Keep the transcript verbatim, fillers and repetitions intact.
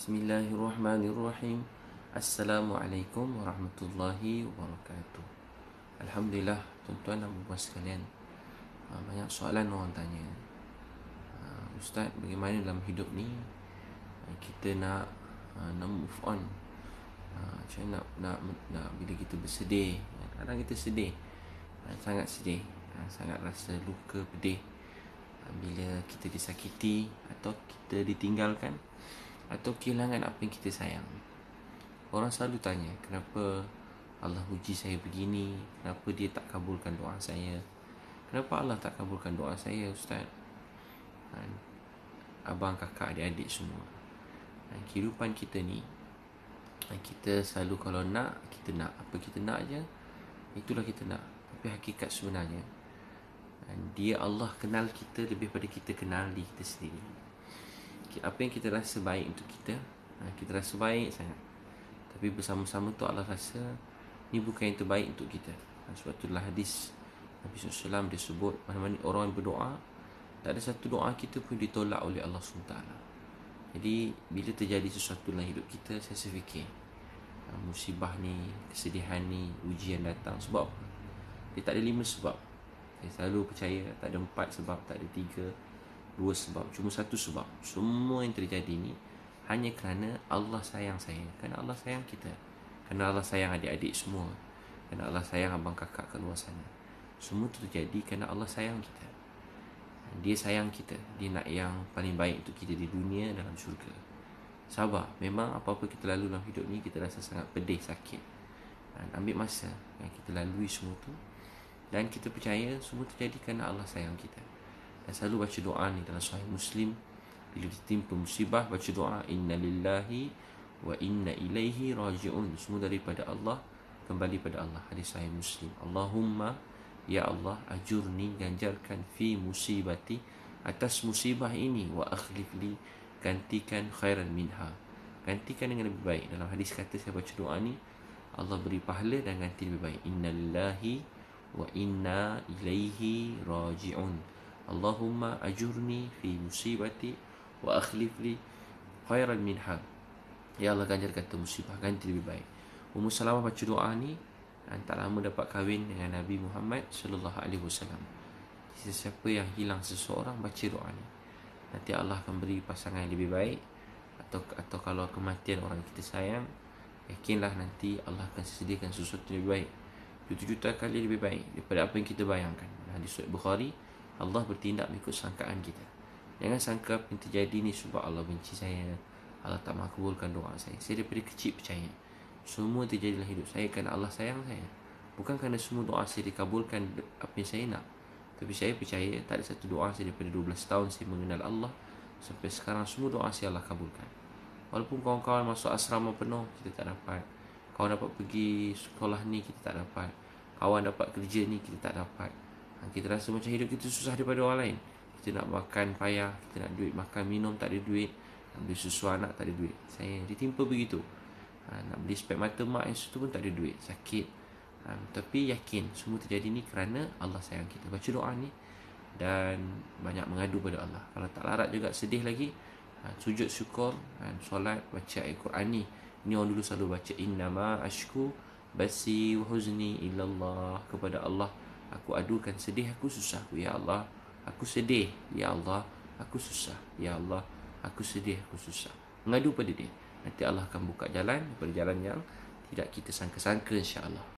Bismillahirrahmanirrahim. Assalamualaikum warahmatullahi wabarakatuh. Alhamdulillah, tuan-tuan dan puan sekalian, banyak soalan orang tanya, Ustaz, bagaimana dalam hidup ni kita nak nak move on, macam nak nak nak bila kita bersedih, kadang kita sedih, sangat sedih, sangat rasa luka pedih bila kita disakiti atau kita ditinggalkan atau kehilangan apa yang kita sayang. Orang selalu tanya, kenapa Allah uji saya begini? Kenapa dia tak kabulkan doa saya? Kenapa Allah tak kabulkan doa saya, Ustaz? Abang, kakak, adik-adik semua, kehidupan kita ni, kita selalu kalau nak, kita nak apa kita nak je, itulah kita nak. Tapi hakikat sebenarnya, dia Allah kenal kita lebih pada kita kenal diri kita sendiri. Apa yang kita rasa baik untuk kita, kita rasa baik sangat, tapi bersama-sama tu Allah rasa ni bukan yang terbaik untuk kita. Sebab itulah hadis Nabi sallallahu alaihi wasallam dia sebut, mana-mana orang yang berdoa, tak ada satu doa kita pun ditolak oleh Allah subhanahu wa taala. Jadi bila terjadi sesuatu dalam hidup kita, saya fikir musibah ni, kesedihan ni, ujian datang, sebab apa? Dia tak ada lima sebab. Saya selalu percaya tak ada empat sebab, tak ada tiga, dua sebab, cuma satu sebab. Semua yang terjadi ni hanya kerana Allah sayang saya, kerana Allah sayang kita, kerana Allah sayang adik-adik semua, kerana Allah sayang abang kakak kat luar sana. Semua itu terjadi kerana Allah sayang kita. Dia sayang kita, dia nak yang paling baik untuk kita di dunia, dalam syurga. Sabar, memang apa-apa kita lalui dalam hidup ni, kita rasa sangat pedih, sakit, dan ambil masa yang kita lalui semua tu, dan kita percaya semua terjadi kerana Allah sayang kita. Dan selalu baca doa ni dalam Sahih Muslim, bila ditimpa musibah, baca doa inna lillahi wa inna ilaihi raji'un. Semua daripada Allah, kembali pada Allah. Hadis Sahih Muslim. Allahumma, ya Allah, ajurni, ganjarkan, fi musibati, atas musibah ini, wa akhlif li, gantikan khairan minha, gantikan dengan lebih baik. Dalam hadis kata, saya baca doa ni, Allah beri pahala dan ganti lebih baik. Inna lillahi wa inna ilaihi raji'un. Allahumma ajurni fi musibati wa akhlif li khairan minha. Ya Allah, ganjarkan tu musibah, ganti lebih baik. Ummu Salamah baca doa ni, dan tak lama dapat kahwin dengan Nabi Muhammad sallallahu alaihi wasallam. Sesiapa yang hilang seseorang, baca doa ni, nanti Allah akan beri pasangan yang lebih baik. Atau atau kalau kematian orang kita sayang, yakinlah nanti Allah akan sediakan sesuatu yang lebih baik, juta-juta kali lebih baik daripada apa yang kita bayangkan. Hadis Sahih Bukhari, Allah bertindak mengikut sangkaan kita. Jangan sangka apa yang terjadi ni sebab Allah benci saya, Allah tak mahu kabulkan doa saya. Saya daripada kecil percaya semua terjadi dalam hidup saya kerana Allah sayang saya, bukan kerana semua doa saya dikabulkan apa yang saya nak. Tapi saya percaya tak ada satu doa saya daripada dua belas tahun saya mengenal Allah sampai sekarang, semua doa saya Allah kabulkan. Walaupun kawan-kawan masuk asrama penuh, kita tak dapat. Kawan dapat pergi sekolah ni, kita tak dapat. Kawan dapat kerja ni, kita tak dapat. Kita rasa macam hidup kita susah daripada orang lain. Kita nak makan payah, kita nak duit makan minum tak ada duit, nak beli susu anak tak ada duit. Saya ditimpa begitu. ha, Nak beli spek mata mak yang situ pun tak ada duit, sakit. ha, Tapi yakin semua terjadi ni kerana Allah sayang kita. Baca doa ni dan banyak mengadu pada Allah. Kalau tak larat juga, sedih lagi, ha, sujud syukur, ha, solat, baca ayat Quran ni. Ini orang dulu selalu baca, innama ashku basi wa huzni illallah. Kepada Allah aku adukan sedih aku, susah aku. Ya Allah, aku sedih. Ya Allah, aku susah. Ya Allah, aku sedih, aku susah. Mengadu pada dia, nanti Allah akan buka jalan daripada jalan yang tidak kita sangka-sangka, insya-Allah.